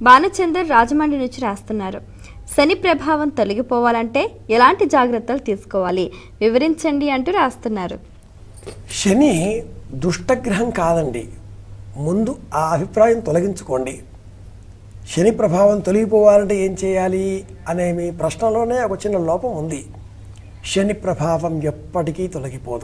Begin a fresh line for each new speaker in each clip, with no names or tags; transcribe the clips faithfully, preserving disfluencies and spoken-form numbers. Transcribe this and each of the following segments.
భానుచందర్ రాజమండ్రి నుంచి రాస్తున్నారు. శని ప్రభావం తొలగిపోవాలంటే ఎలాంటి జాగ్రత్తలు తీసుకోవాలి వివరించండి అంటూ రాస్తున్నారు.
శని దుష్టగ్రహం కాదండి. ముందు ఆ అభిప్రాయం తొలగించుకోండి. శని ప్రభావం తొలగిపోవాలంటే ఏం చేయాలి అనే మీ ప్రశ్నలోనే ఒక చిన్న లోపం ఉంది. శని ప్రభావం ఎప్పటికీ తొలగిపోదు.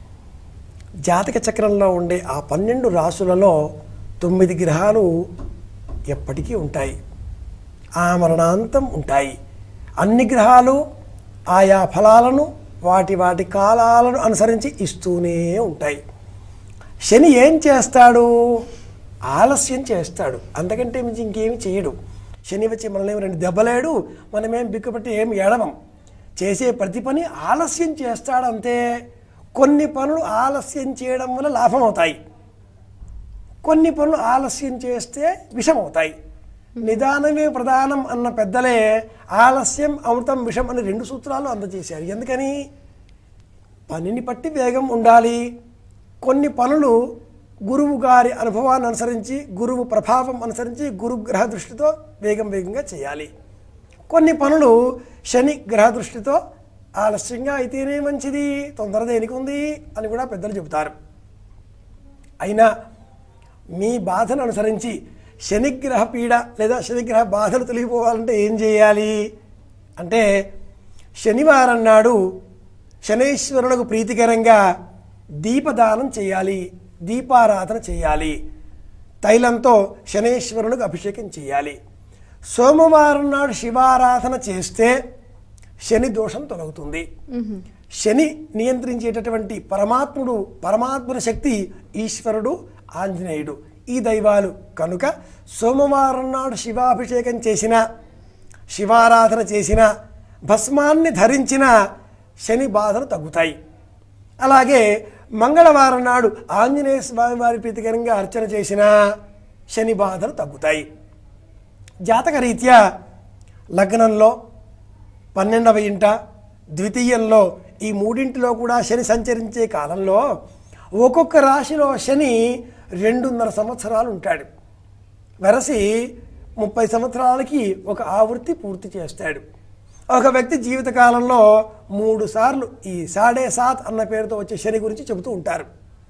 జాతక చక్రంలో ఉండే ఆ పన్నెండు రాశులలో తొమ్మిది గ్రహాలు ఎప్పటికీ ఉంటాయి, ఆ మరణాంతం ఉంటాయి. అన్ని గ్రహాలు ఆయా ఫలాలను వాటి వాటి కాలాలను అనుసరించి ఇస్తూనే ఉంటాయి. శని ఏం చేస్తాడు? ఆలస్యం చేస్తాడు. అంతకంటే మించి ఇంకేమి చేయడు. శని వచ్చి మనల్ని రెండు దెబ్బలేడు, మనమేం బిక్కుపట్టి ఏం ఏడవం. చేసే ప్రతి పని ఆలస్యం చేస్తాడంతే. కొన్ని పనులు ఆలస్యం చేయడం వల్ల లాభం అవుతాయి, కొన్ని పనులు ఆలస్యం చేస్తే విషం అవుతాయి. నిదానమే ప్రధానం అన్న పెద్దలే ఆలస్యం అమృతం విషం అని రెండు సూత్రాలు అందజేశారు. ఎందుకని? పనిని బట్టి వేగం ఉండాలి. కొన్ని పనులు గురువు గారి అనుభవాన్ని అనుసరించి, గురువు ప్రభావం అనుసరించి, గురుగ్రహ దృష్టితో వేగం వేగంగా చేయాలి. కొన్ని పనులు శని గ్రహ దృష్టితో ఆలస్యంగా అయితేనే మంచిది, తొందర దేనికి ఉంది అని కూడా పెద్దలు చెబుతారు. అయినా మీ బాధను అనుసరించి శనిగ్రహ పీడ లేదా శనిగ్రహ బాధలు తొలగిపోవాలంటే ఏం చేయాలి అంటే, శనివారం నాడు శనైశ్వరులకు ప్రీతికరంగా దీపదానం చేయాలి, దీపారాధన చేయాలి, తైలంతో శనైశ్వరునికి అభిషేకం చేయాలి. సోమవారం నాడు శివారాధన చేస్తే శని దోషం తొలగుతుంది. శని నియంత్రించేటటువంటి పరమాత్ముడు, పరమాత్ముని శక్తి ఈశ్వరుడు, ఆంజనేయుడు, ఈ దైవాలు కనుక సోమవారం నాడు శివాభిషేకం చేసిన, శివారాధన చేసిన, భస్మాన్ని ధరించిన శని బాధలు తగ్గుతాయి. అలాగే మంగళవారం నాడు ఆంజనేయ స్వామి వారి ప్రీతికరంగా అర్చన చేసిన శని బాధలు తగ్గుతాయి. జాతక రీత్యా లగ్నంలో, పన్నెండవ ఇంట, ద్వితీయంలో, ఈ మూడింటిలో కూడా శని సంచరించే కాలంలో ఒక్కొక్క రాశిలో శని రెండున్నర సంవత్సరాలు ఉంటాడు. వెరసి ముప్పై సంవత్సరాలకి ఒక ఆవృత్తి పూర్తి చేస్తాడు. ఒక వ్యక్తి జీవితకాలంలో మూడు సార్లు ఈ సాడే సాత్ అన్న పేరుతో వచ్చే శని గురించి చెబుతూ ఉంటారు.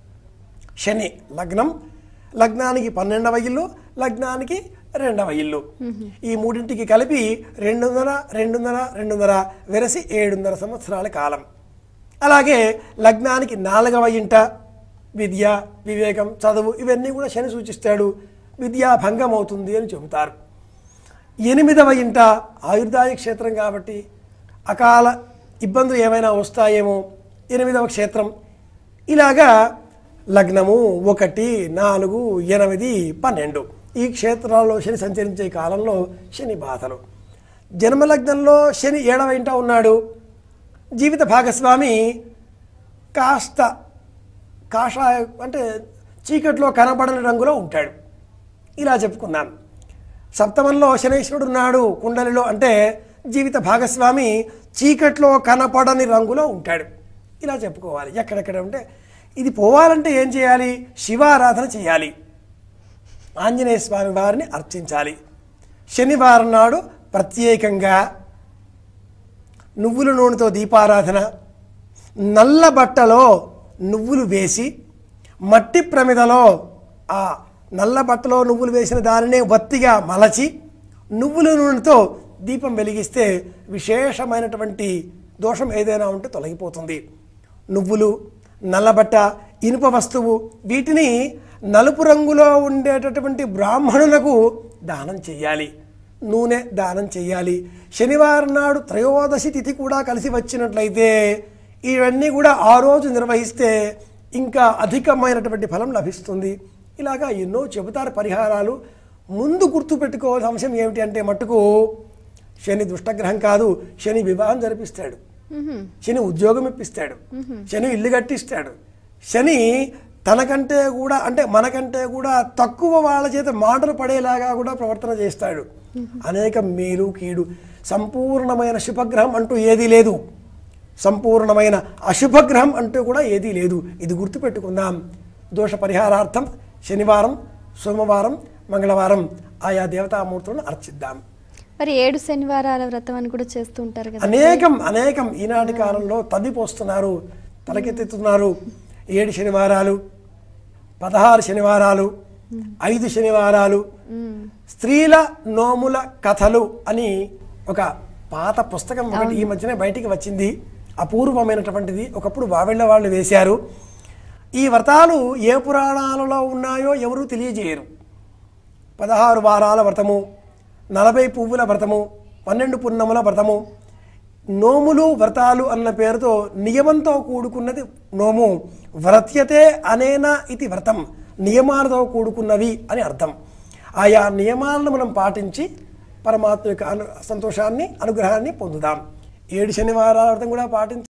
శని లగ్నం, లగ్నానికి పన్నెండవ ఇల్లు, లగ్నానికి రెండవ ఇల్లు, ఈ మూడింటికి కలిపి రెండున్నర రెండున్నర రెండున్నర వెరసి ఏడున్నర సంవత్సరాల కాలం. అలాగే లగ్నానికి నాలుగవ ఇంట విద్య, వివేకం, చదువు ఇవన్నీ కూడా శని సూచిస్తాడు. విద్యా భంగం అవుతుంది అని చెబుతారు. ఎనిమిదవ ఇంట ఆయుర్దాయ క్షేత్రం కాబట్టి అకాల ఇబ్బందులు ఏమైనా వస్తాయేమో, ఎనిమిదవ క్షేత్రం. ఇలాగా లగ్నము ఒకటి, నాలుగు, ఎనిమిది, పన్నెండు ఈ క్షేత్రాల్లో శని సంచరించే కాలంలో శని బాధలు. జన్మలగ్నంలో శని ఏడవ ఇంట ఉన్నాడు. జీవిత భాగస్వామి కాస్త కాషాయ అంటే చీకట్లో కనబడని రంగులో ఉంటాడు. ఇలా చెప్పుకున్నాం. సప్తమంలో శనైశ్వరుడు ఉన్నాడు కుండలిలో, అంటే జీవిత భాగస్వామి చీకట్లో కనపడని రంగులో ఉంటాడు. ఇలా చెప్పుకోవాలి. ఎక్కడెక్కడ ఉంటే ఇది పోవాలంటే ఏం చేయాలి? శివారాధన చేయాలి, ఆంజనేయ స్వామి వారిని అర్చించాలి. శనివారం నాడు ప్రత్యేకంగా నువ్వుల నూనెతో దీపారాధన, నల్ల బట్టలో నువ్వులు వేసి మట్టి ప్రమిదలో ఆ నల్ల బట్టలో నువ్వులు వేసిన దానినే వత్తిగా మలచి నువ్వుల నూనెతో దీపం వెలిగిస్తే విశేషమైనటువంటి దోషం ఏదైనా ఉంటే తొలగిపోతుంది. నువ్వులు, నల్లబట్ట, ఇనుప వస్తువు వీటిని నలుపు రంగులో ఉండేటటువంటి బ్రాహ్మణులకు దానం చేయాలి, నూనె దానం చేయాలి. శనివారం నాడు త్రయోదశి తిథి కూడా కలిసి వచ్చినట్లయితే ఇవన్నీ కూడా ఆ రోజు నిర్వహిస్తే ఇంకా అధికమైనటువంటి ఫలం లభిస్తుంది. ఇలాగా ఎన్నో చెబుతారు పరిహారాలు. ముందు గుర్తుపెట్టుకోవాల్సిన అంశం ఏమిటి అంటే మట్టుకు శని దుష్టగ్రహం కాదు. శని వివాహం జరిపిస్తాడు, శని ఉద్యోగం ఇప్పిస్తాడు, శని ఇల్లు కట్టిస్తాడు. శని తనకంటే కూడా అంటే మనకంటే కూడా తక్కువ వాళ్ళ చేత మాటలు పడేలాగా కూడా ప్రవర్తన చేస్తాడు. అనేక మేలు కీడు. సంపూర్ణమైన శుభగ్రహం అంటూ ఏదీ లేదు, సంపూర్ణమైన అశుభగ్రహం అంటూ కూడా ఏదీ లేదు. ఇది గుర్తుపెట్టుకుందాం. దోష పరిహారార్థం శనివారం, సోమవారం, మంగళవారం ఆయా దేవతామూర్తులను అర్చిద్దాం.
మరి ఏడు శనివారాల వ్రతం అని కూడా చేస్తూ ఉంటారు కదా.
అనేకం అనేకం ఈనాటి కాలంలో తద్దిపోస్తున్నారు, తలకెత్తుతున్నారు. ఏడు శనివారాలు, పదహారు శనివారాలు, ఐదు శనివారాలు, స్త్రీల నోముల కథలు అని ఒక పాత పుస్తకం ఒకటి ఈ మధ్యనే బయటికి వచ్చింది. అపూర్వమైనటువంటిది. ఒకప్పుడు వావెళ్ళ వాళ్ళు వేశారు. ఈ వ్రతాలు ఏ పురాణాలలో ఉన్నాయో ఎవరూ తెలియజేయరు. పదహారు వారాల వ్రతము, నలభై పువ్వుల వ్రతము, పన్నెండు పున్నముల వ్రతము, నోములు వ్రతాలు అన్న పేరుతో నియమంతో కూడుకున్నది నోము. వ్రత్యతే అనేన ఇది వ్రతం, నియమాలతో కూడుకున్నవి అని అర్థం. ఆయా నియమాలను మనం పాటించి పరమాత్మ యొక్క అను సంతోషాన్ని అనుగ్రహాన్ని పొందుదాం. ఏడు శనివారాల వ్రతం కూడా పాటించి